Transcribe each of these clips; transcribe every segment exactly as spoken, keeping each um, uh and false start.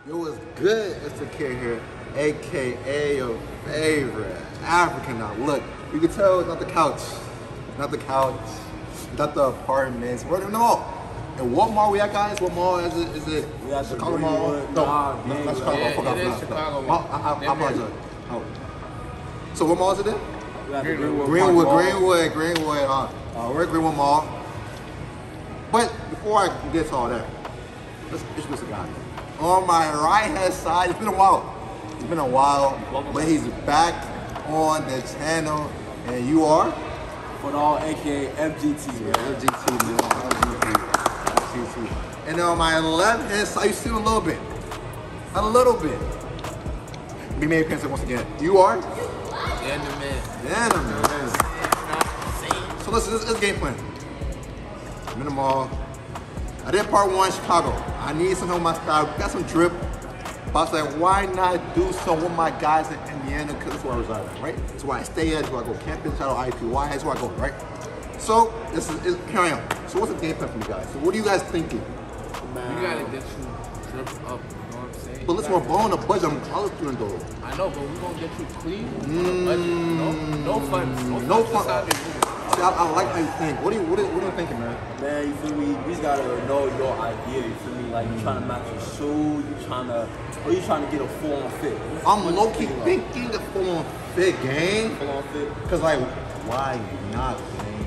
Yo, what's good? It's the kid here, A K A your favorite African now. Look, you can tell it's not the couch, not the couch, not the apartments. We're in the mall. And what mall we at, guys? What mall is it? Is it we at Chicago Mall? No, nah, no, not Chicago. Yeah, I forgot. it is No, Chicago no. Mall. I, I, I apologize. Oh. So what mall is it in? Greenwood, Greenwood, Greenwood, Greenwood. Uh, uh, we're at Greenwood Mall. But before I get to all that, let's introduce the guy. On my right hand side, it's been a while. It's been a while, but he's back on the channel, and you are? Fadol, aka F G T. Yeah, F G T, man. F G T. And on my left hand side, you see a little bit. A little bit. We made pants once again. You are? Yeah, the man. Yeah, the man. So listen, this is game plan. I'm in the mall. I did part one in Chicago. I need some help with my style. Got some drip. But I was like, why not do some with my guys in Indiana? Because that's where I reside at, right? That's where I stay at. That's where I go camping. Shout out I P Y. That's where I go, right? So this is, is here I am. So what's the game plan for you guys? So what are you guys thinking? Man. We gotta get you dripped up. You know what I'm saying? But listen, we're blowing a budget. I'm a college student though. I know, but we're gonna get you clean. Mm, budget. No, no funds. No, no funds. fun. See, I, I like how you think. What are you, what are, what are you thinking, man? Man, you feel me? We just gotta know your idea. You feel me? Like you trying to match your shoe. You trying to, or you trying to get a full on fit. I'm low key thinking the full on fit game. Full on fit. Cause like, why not, gang?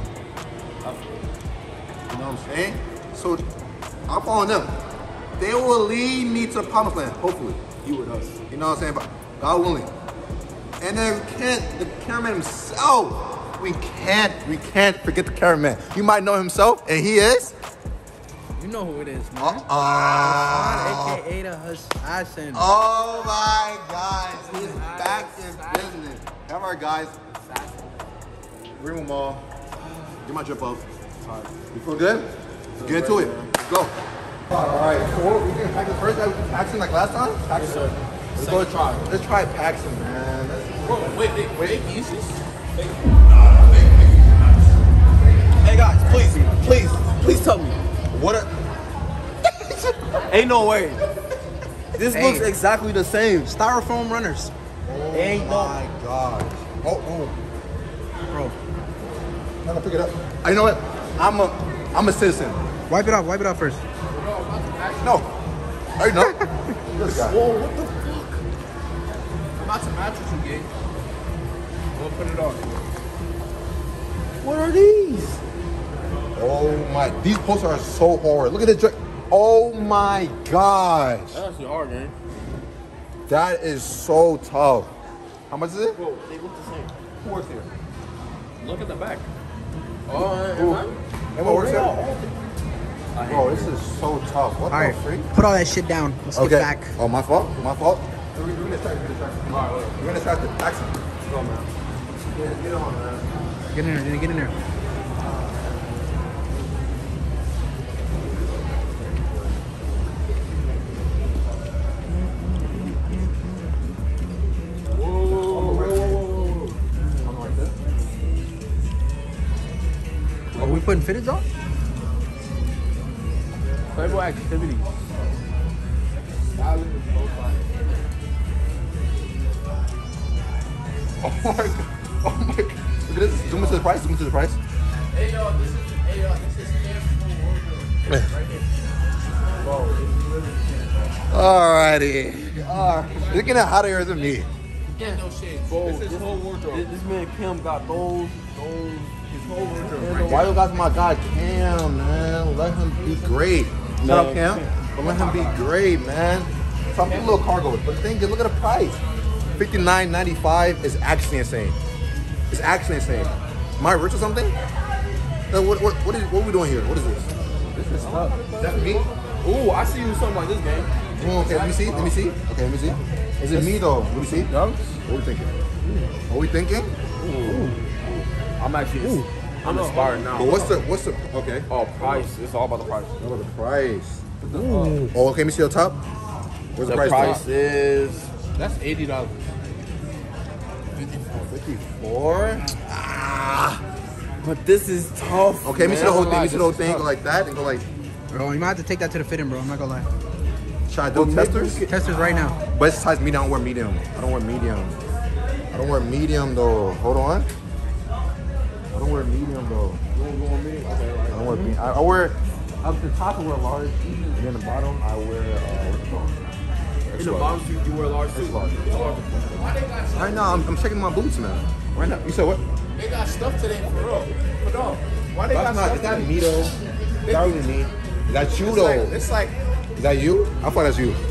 You know what I'm saying? So I'm following them. They will lead me to the promised land, hopefully. You with us. You know what I'm saying? But God willing. And then we can't, the cameraman himself. We can't, we can't forget the cameraman. You might know himself, and he is? You know who it is, man. Uh, uh, A K A the Hassan. Oh my God, he's back in business. Have our guys. Greenwood Mall. Get my drip off. You feel good? Let's get into it. Let's go. All right, so what, we can practice first? Like Paxton like last time? Paxton. Yes, Let's go try. Let's try Paxton, man. Let's Bro, wait, wait, wait. Easies? Hey guys, please, please, please tell me. What are... Ain't no way. This Hey. looks exactly the same. Styrofoam runners. Oh Ain't no- my gosh. Oh, oh. Bro. I'm gonna pick it up. Uh, You know what? I'm a, I'm a citizen. Wipe it off, wipe it off first. No. I already know. This guy. Whoa, what the fuck? I'm about to match what you gave. We'll put it on. What are these? Oh my, these posters are so hard. Look at this drip. Oh my gosh. That's actually hard, man. That is so tough. How much is it? Bro, they look the same. Who works here? Look at the back. Oh, Who? and Emma works They here? all- Bro, this is so tough. What all the right, freak? put all that shit down. Let's Okay. get back. Oh, my fault? My fault? We're going to start. We're going to start. We're going to start the taxi. Let's go, man. Get, get on, man. Get in there, get in there. Are we putting fitteds on? Playboy activities. Oh my god. Oh my god. Look at this. Zoom into the price. Zoom into the price. Hey yo, this is hey yo, this is camp right here. Alrighty. Alright. You're getting hotter here than me. Get no shit. Bro, This is this, whole wardrobe. this, this man Kim got those, those, his whole wardrobe. Why you guys my guy Cam, man? Let him be great. Shout out Cam. But let him be great, man. Some little cargo. But the thing is, look at the price. fifty-nine ninety-five is actually insane. It's actually insane. Am I rich or something? Uh, What, what, what, is, what are we doing here? What is this? This is tough. Is that me? Ooh, I see you something like this, man. Oh, okay, let me see. Let me see. Okay, let me see. Is it me though? Let me see. Dunks? What are we thinking? What are we thinking? Ooh. I'm actually, I'm inspired now. But what's the, what's the, okay. Oh, price. It's all about the price. What about the price? Oh, okay, let me see the top. What's the, The price? price is That's eighty dollars. fifty-four? Ah. But this is tough. Okay, let me see the whole thing. Let me see the whole This thing. is Go like that and go like. Bro, you might have to take that to the fitting, bro. I'm not gonna lie. Should I do Well, testers? Testers right now. But it's size medium. I don't wear medium. I don't wear medium. I don't wear medium though. Hold on. I don't wear medium though. You don't go on me? Okay, right. I don't wear medium. I, I wear up the top. I wear large, and then the bottom I wear uh, what's it called? In the bottom, you, you wear large too. Large. Why they got stuff? Right now, I'm, I'm checking my boots, man. Right now, you said what? They got stuff today for real. But no, why they That's got not. stuff Is that today? me though? Is that really me? Is that you It's though? like, it's like, Is that you? I thought that's you.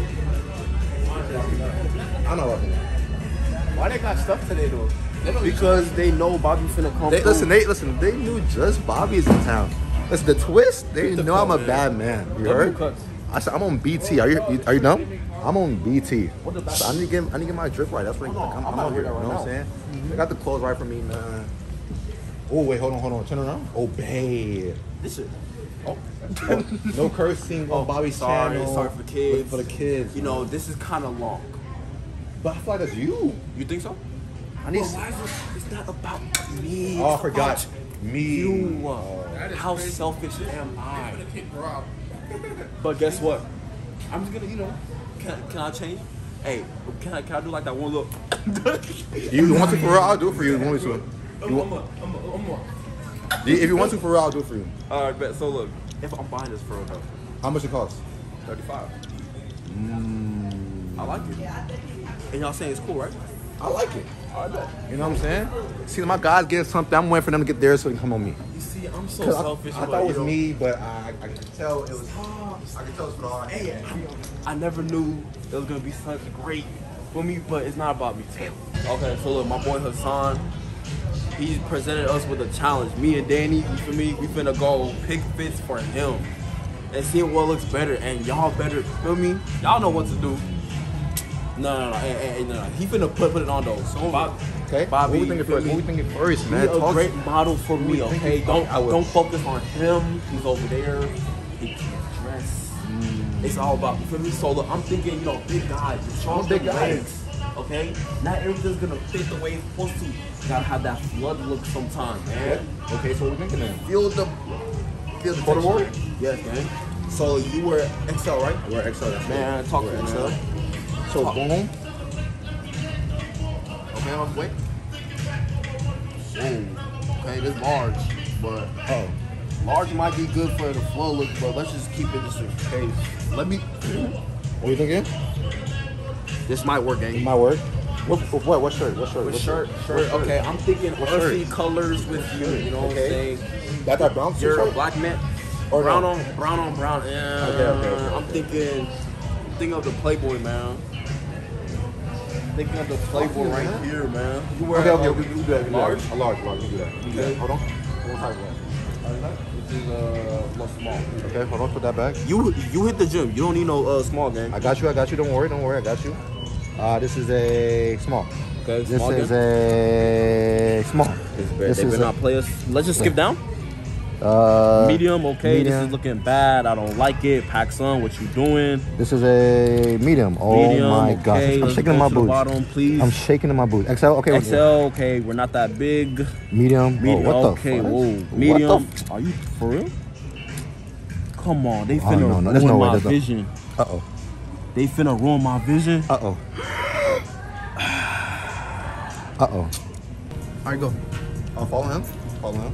I know what. why they got stuff today though? They don't Because they know Bobby finna come They, through. listen, they listen. They knew just Bobby's in town. Listen, the twist. They know I'm a bad man. You heard? cuts. I said I'm on B T. Are you? Are you done? I'm on B T. So I need to get. I need to get my drip right. That's what I'm, I'm out here. You know what I'm saying? They got the clothes right for me, man. Oh wait, hold on, hold on. Turn around. Oh, babe. This shit. Oh, no cursing on Bobby's Sorry, channel. sorry for kids. For the kids. You know, this is kind of long. But I feel like that's you. You think so? I need. Well, why is it, it's not about me. Oh, I It's forgot. about Me. You. That is How crazy. selfish am I? gonna kick Rob. But guess what? I'm just gonna, you know, can, can I change? Hey, can I, can I do like that one look? You want to for real? I'll do it for you. You want me to? I'm, I'm, I'm, I'm, I'm, If you want to for real, I'll do it for you. All right, bet. So look, if I'm buying this for real though, How much it costs? thirty-five. I like it. And y'all saying it's cool, right? I like it. I bet. You know what I'm saying? See, my guys get something. I'm waiting for them to get theirs so they can come on me. You see, I'm so 'Cause I, selfish. I but, thought it was you know, me, but I, I could tell it was. I could tell it was for all. Hey, I never knew it was gonna be such great for me, but it's not about me too. Okay, so look, my boy Hassan, he presented us with a challenge. Me and Danny, you feel me? We finna go pick fits for him and see what looks better. And y'all better, feel me? Y'all know what to do. No, no, no, hey, hey, hey, no, no. He finna put put it on those. So Bob, Okay. Bobby, what we thinking feel first? me? What we thinking first, Be man? a Talk- great model for me, we okay? thinking- Don't I will. don't focus on him. He's over there. He can't dress. It's all about for me. So look, I'm thinking, you know, big guys, strong big big guys. legs. Okay, not everything's gonna fit the way it's supposed to. You gotta have that flood look sometimes, man. Okay, so what we thinking then? Feel the feel the For the texture. word? Yes, man. So you were X L, right? We're X L. Man, talk to me, X L. man. So Talk. boom. Okay, I'm wait. Ooh. Okay, this large, but Oh. large might be good for the flow look, but let's just keep it just in case. Let me. What you thinking? This might work, It gang. might work. What? What? What shirt? What shirt? With What shirt, shirt. What shirt? Okay, I'm thinking What earthy shirt? colors with you. You know what Okay. I'm saying? That that brown You're a shirt? black man. Or brown no? on brown on brown. Yeah. Okay, okay, okay, I'm thinking, thinking of the Playboy, man. Thinking of the Playboy Yeah, right man. here, man. You wear Okay, okay, uh, we can do that. we can do large. that. A large, large. We can do that. We can do that. Hold on. What size is This is uh, a little small. that? Okay, hold on. Put that back. You you hit the gym. You don't need no uh, small gang. I got you. I got you. Don't worry. Don't worry. I got you. Uh, this is a small. Okay, This small is gang. a small. This This they is better a- not play us. Let's just skip down. Uh, Medium, okay. This medium. is looking bad. I don't like it. Paxson, what you doing? This is a medium. Oh Medium, my okay. gosh. I'm Let's shaking go in my to the boots. bottom, please. I'm shaking in my boots. X L. Okay. X L, okay. We're not that big. Medium. Medium, Oh, what okay. the fuck? Whoa, What medium. the Are you for real? Come on, they Oh, finna no, no, there's ruin no way, my there's no- vision. Uh oh. They finna ruin my vision. Uh oh. Uh oh. All right, go. Oh, follow him. Follow him.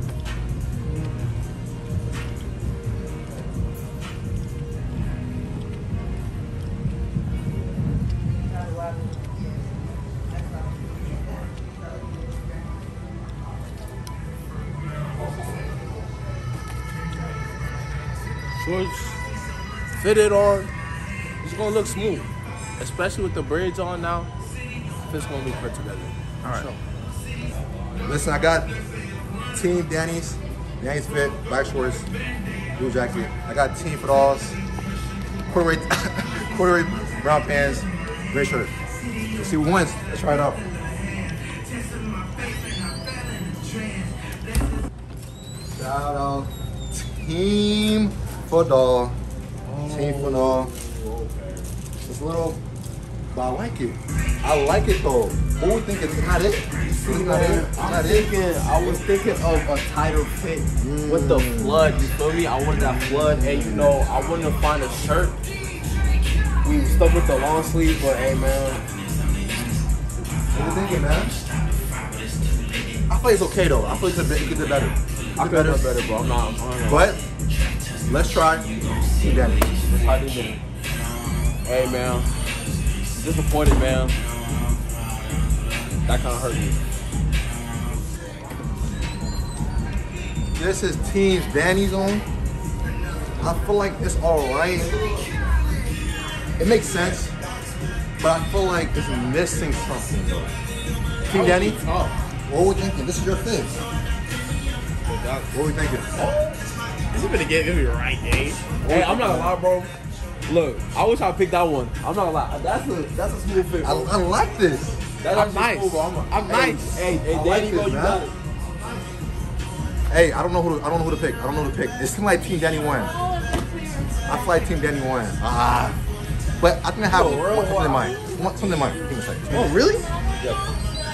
Shorts fitted on. It's gonna look smooth, especially with the braids on now. It's gonna be put together. All right. Listen, I got Team Danny's, Danny's Fit, black shorts, blue jacket. I got Team Fadol's, corduroy, corduroy brown pants, gray shirt. Let's see who wins. Let's try it out. Shout out Team Fadol. Team Fadol. It's a little, but I like it. I like it though. What we think it's not it? It's not it. It's I'm not it. thinking, I was thinking of a tighter fit with the flood. You feel me? I wanted that flood, and you know, I wanted to find a shirt we stuck with the long sleeve, but hey, man. What you thinking, man? I feel like it's okay though. I feel like it could do better. I could have better, bro. I'm not. I'm not But let's try Team Danny. Let's try this game. Hey, man. Disappointed, man. That kind of hurt me. This is Team Danny's on. I feel like it's alright. It makes sense, but I feel like it's missing something though. Team Danny, Oh. what are we thinking? This is your thing. What are we thinking? This is gonna get me right, eh? Hey, I'm not gonna lie, bro. Look, I wish I picked that one. I'm not gonna lie. That's a that's a smooth fit, I, bro. I like this. That's I'm actually nice. smooth, bro. I'm, I'm hey, nice. Hey, hey, I Danny, like bro, this, you man. got it. Hey, I don't know who to, I don't know who to pick. I don't know who to pick. It seems like Team Danny won. I feel like Team Danny won. Ah, but I think I have Yo, real one, something in wow. mind. One, something in mind. Give me a second. Oh, really? Yeah.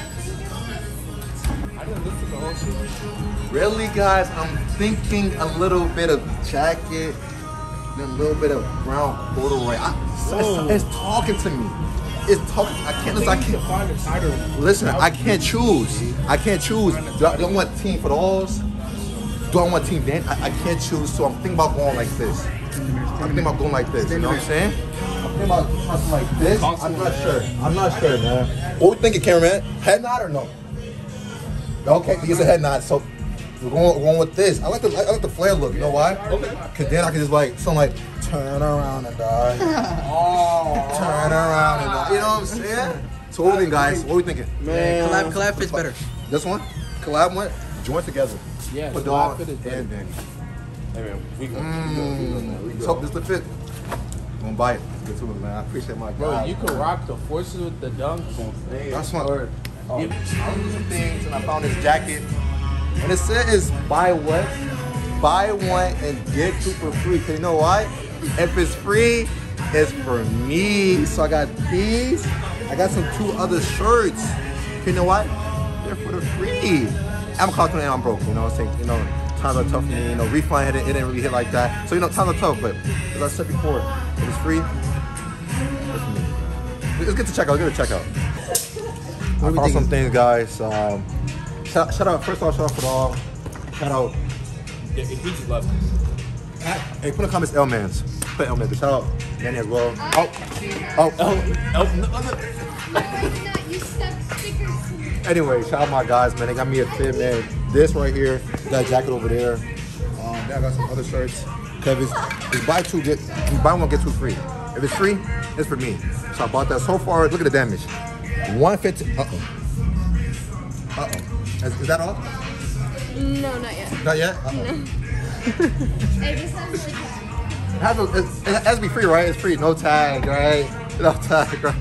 I didn't listen to the whole shit. Really, guys, I'm thinking a little bit of jacket, then a little bit of brown corduroy. I, it's, it's talking to me. It's talking. I can't. Listen, I can't. Find a tighter one. Listen, I can't choose. I can't choose. Do I, do I want Team Fadol's? Do I want Team Dan? I, I can't choose. So I'm thinking about going like this. I'm thinking about going like this. You know what I'm saying? I'm thinking about something like this. I'm not sure. I'm not sure, man. What we thinking, cameraman? Head nod or no? Okay, he's a head nod. So we're going, we're going with this. I like the I like the flare look. You know why? Okay. Cause then I can just like something like turn around and die. Oh. Turn around and die. You know what I'm saying? So what we thinking, guys? What we thinking? Man. Collab, collab fits better. This one? Collab one? Join together. Yeah, Fadol collab fit is better. and Danny. Hey, man. We go. Mm. We Let's go. hope this the fit. I'm gonna buy it. Get to it, man. I appreciate my Bro, guy. you can rock the forces with the dunks. That's my word. Oh, I was doing some things and I found this jacket. And it says buy what? Buy one and get two for free. Cause you know why? If it's free, it's for me. So I got these. I got some two other shirts. You know what? They're for the free. I'm calling and I'm broke. You know what I'm saying? You know, times are tough for me. You know, refund it, it didn't really hit like that. So you know, times are tough. But as I said before, if it's free, it's for me. Let's get to checkout. Let's get to checkout. I found some things, guys. Um, shout, shout out, first off, shout out for all. Shout out. Yeah, he just left. Hey, put in the comments L-Mans. Put L-Mans. Shout out Danny as well. Oh, oh, Oh, oh, no, no. You stuck stickers to me. Anyway, shout out my guys, man. They got me a fit, man. This right here, that jacket over there. Um, then I got some other shirts. Cause it's, it's buy two, get buy one, get two free. If it's free, it's for me. So I bought that. So far, look at the damage. one fifty. Uh oh. Uh oh. Is, is that all? No, not yet. Not yet. Uh-oh. No. Hey, this has like It has, to, it's, it has to be free, right? It's free. No tag, right? No tag, right?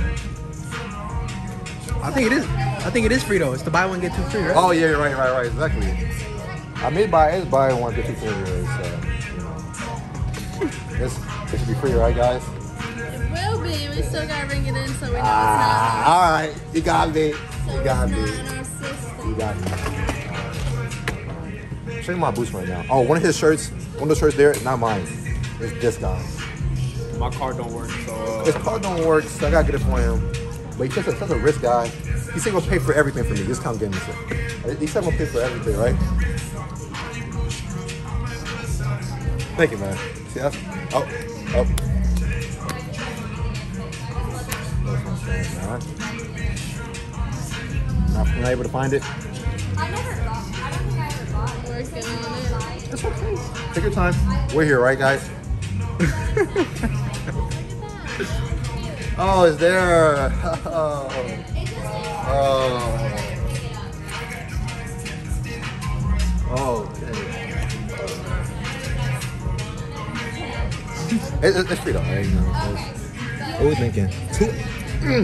I think it is. I think it is free though. It's the buy one get two free, right? Oh yeah, you're right, right, right. Exactly. I may buy it's buy one get two free anyway, so you know. This it should be free, right, guys? It will be. We still gotta bring it in so we know Ah, all right. You got me. it's not. You got so me. it's not in our system. You got me. Show you my boots right now. Oh, one of his shirts, one of the shirts there, not mine. It's this guy. My card don't work, so. Uh, His card don't work, so I gotta get it for him. But he's such a, such a rich guy. He said he'll pay for everything for me. This time getting this. He said he'll pay for everything, right? Thank you, man. See, that's, oh, oh. That's what I'm saying, man. Not, not able to find it. I never got. I don't think I ever got it. Working on it. That's okay. Take your time. We're here, right, guys? Oh, it's there. Oh. Oh. Oh, okay. It, it, it's free though, right? You know, it's- what are we thinking? Two. Mm.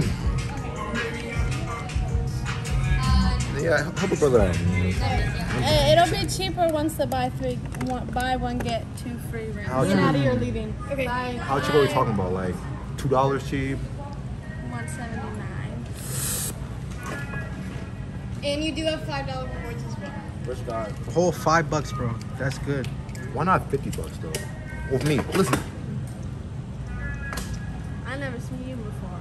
Yeah, help a brother out, man. Uh, It'll be cheaper once the buy three, one, buy one get two free rounds. How Get cheap? out of here leaving. Okay. Bye. How cheap are we talking about? Like two dollars cheap? one seventy-nine. And you do have five dollar rewards as well. rich guy. A whole five bucks, bro. That's good. Why not fifty bucks though? With me, listen. never seen you before.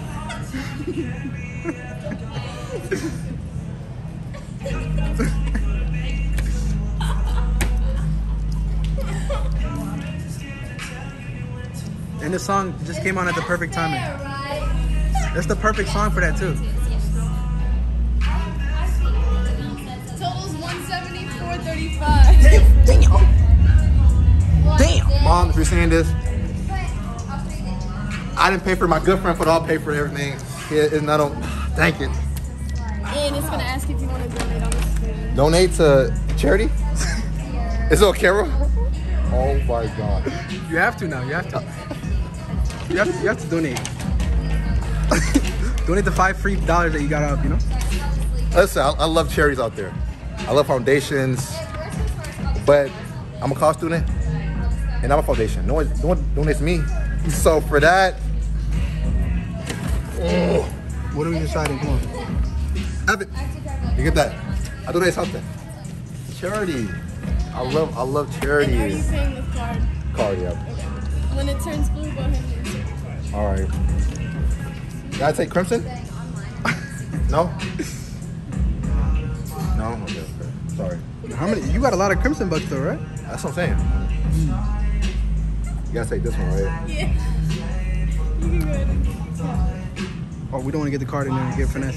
And the song just came on at the perfect timing. That's the perfect song for that too. Total's one seventy-four thirty-five. Damn, damn, damn. Mom, if you're seeing this, I didn't pay for my good friend, but I'll pay for everything. It, it's not on. Thank you. And it's gonna ask if you want to donate on the screen. Donate to charity? Is it okay, bro? Oh my God. You have to now. You have to. You have to, you have to donate. Donate the five free dollars that you got up, you know? Listen, I, I love charities out there. I love foundations, but I'm a college student and I'm a foundation. No one, no one donates to me. So for that, oh, What are we deciding? Come on. Evan, you get that? I donate something. Charity. I love, I love charity. And are you paying with card? Card, yeah. Okay. When it turns blue, go ahead and insert your card. All right. Can I take Crimson? No? No? Okay, okay. Sorry. How many? You got a lot of Crimson bucks though, right? That's what I'm saying. You gotta take this one, right? Yeah. You can go ahead and Or we don't want to get the card in there and get finesse.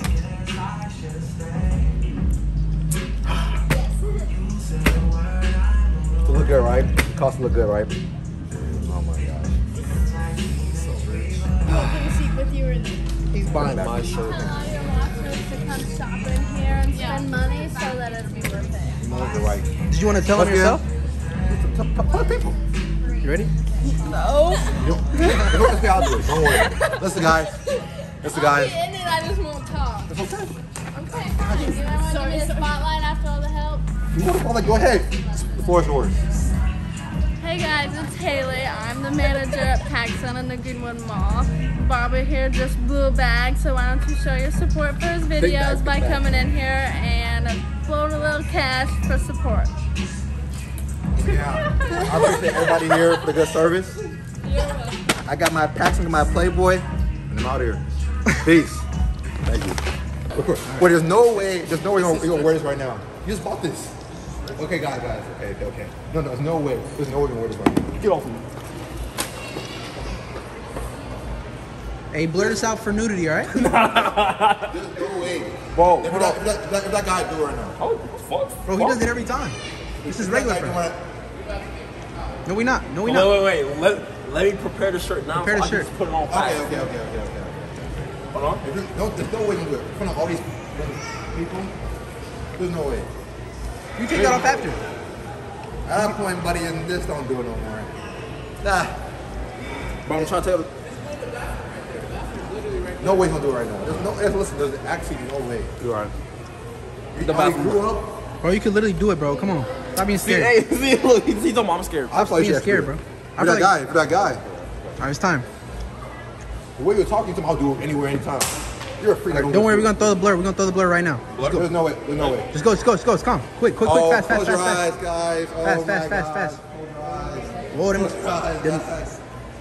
To look good, right? Cost look good, right? Oh my gosh. So rich. have a seat with you or there. He's buying my shirt. Allow your watchers to come shop in here and spend money so that it'll be worth it. You know, you're right. Did you want to tell them yourself? Tell people. You ready? No. You don't, you don't have to I'll do it. Don't worry. Listen, guys. Listen, guys. In it, I just won't talk. It's okay. Okay, fine. You don't want to give me a spotlight after all the help? You want to call it? Go ahead. The floor is yours. Hey guys, it's Haley. I'm the manager at PacSun in the Greenwood Mall. Bobby here just blew a bag, so why don't you show your support for his videos by coming in here and throwing a little cash for support. Yeah. I appreciate everybody here for the good service. I got my packs and my Playboy, and I'm out here. Peace. Thank you. Well, there's no way, there's no way you're gonna, you're gonna wear this right now. You just bought this. Okay, guys, guys. Okay, okay, okay. No, no, there's no way. There's no way you're gonna wear this right now. Get off of me. Hey, blur this out for nudity, all right? There's no way. Bro, If that, if that, if that, if that guy do it right now. Oh, fuck. Bro, he does it every time. This is regular for him. No, we not. No, we not. Wait, wait, wait. Let, let me prepare the shirt now. Prepare so the I can shirt. just put it on Okay, fast. okay, okay, okay, okay. Hold on. If there's no, there's no way you can do it. In front of all these people, there's no way. You take that off after. At that point, buddy, and this don't do it no more. Nah. Bro, I'm trying to tell you. No way he's gonna do it right now. There's no, listen, there's actually no way. You're right. You The how he bathroom. grew up. Bro, you could literally do it, bro. Come on. Stop being See, scared. hey, see, look, he's, he's on. I'm scared. I feel like being you scared, bro. I For feel that like- guy, for that guy. All right, it's time. The way you're talking to him, I'll do it anywhere, anytime. You're a freak. All right, don't worry, we're gonna throw the blur. We're gonna throw the blur right now. There's no way. There's no way. Just go, just go, just go. Let's come. Quick, quick, quick, Oh, fast, fast, close your fast, eyes, fast. guys. Oh Fast, my fast, fast, God. fast. Close your eyes. Whoa, them, Close your eyes, them, guys.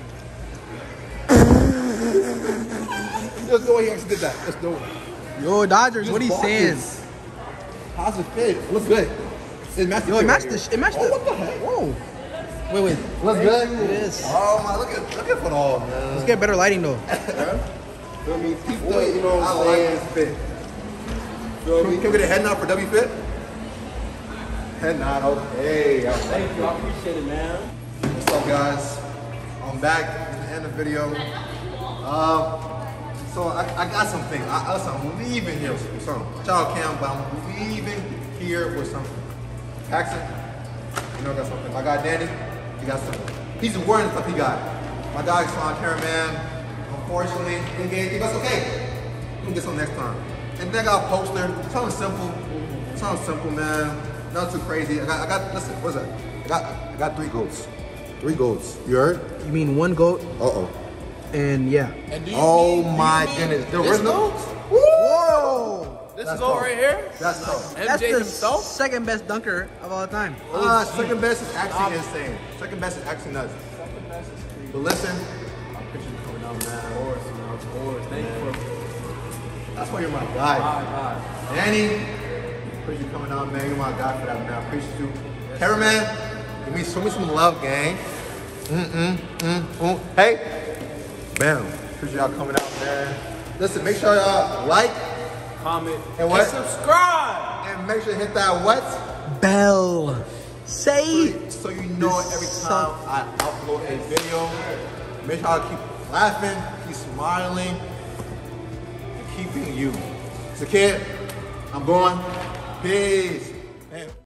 There's no way he actually did that. There's no way. yo, Dodgers, Just what are you bought saying? this. How's it fit? It looks good. It matched the Yo, it fit matched right the, here. sh- it matched Oh, the. what the heck? Whoa. Wait, wait. Looks good. It is. Oh my, look at look at Fadol, man. Let's get better lighting though. Feel me? Keep the, you know what I'm saying? Like fit. Feel me? Can we get a head nod for W Fit? Head nod, okay. Thank you. I appreciate it, man. What's up, guys? I'm back at the end of the video. Um, so I, I got some things. I, listen, I'm leaving here with something. Shout out Cam, but I'm leaving here with something. Paxton, you know I got something. My guy Danny, he got something. He's wearing the stuff he got. My guy Hassan, cameraman, unfortunately, didn't get anything. That's okay. We can get some next time. And then I got a poster. Something simple. Something simple, man. Nothing too crazy. I got, I got. Listen, what's that? I got, I got three goats. Three goats. You heard? You mean one goat Uh oh. and yeah. And do you Oh mean- do you my mean goodness. The this original? goat? Whoa! This That's is all tough. right here? That's tough. M That's J the himself? second best dunker of all time. Uh, second best is actually insane. Second best is actually nuts. But listen, I'll picture you coming No, man. Of course, man. Of course. Thank man. you for. That's why you're my guy. My God. Danny, appreciate you coming out, man. You're my guy for that, man. I appreciate you. Yes, cameraman, give me, show me some love, gang. Mm-mm, mm-mm. Hey, bam. Appreciate y'all coming out, man. Listen, make sure y'all like, comment, and what? And subscribe. And make sure you hit that what? Bell. Say. So, so you know every time I upload a video. Make sure I keep laughing, keep smiling, and keep being you. It's a kid. I'm going. Peace. Man.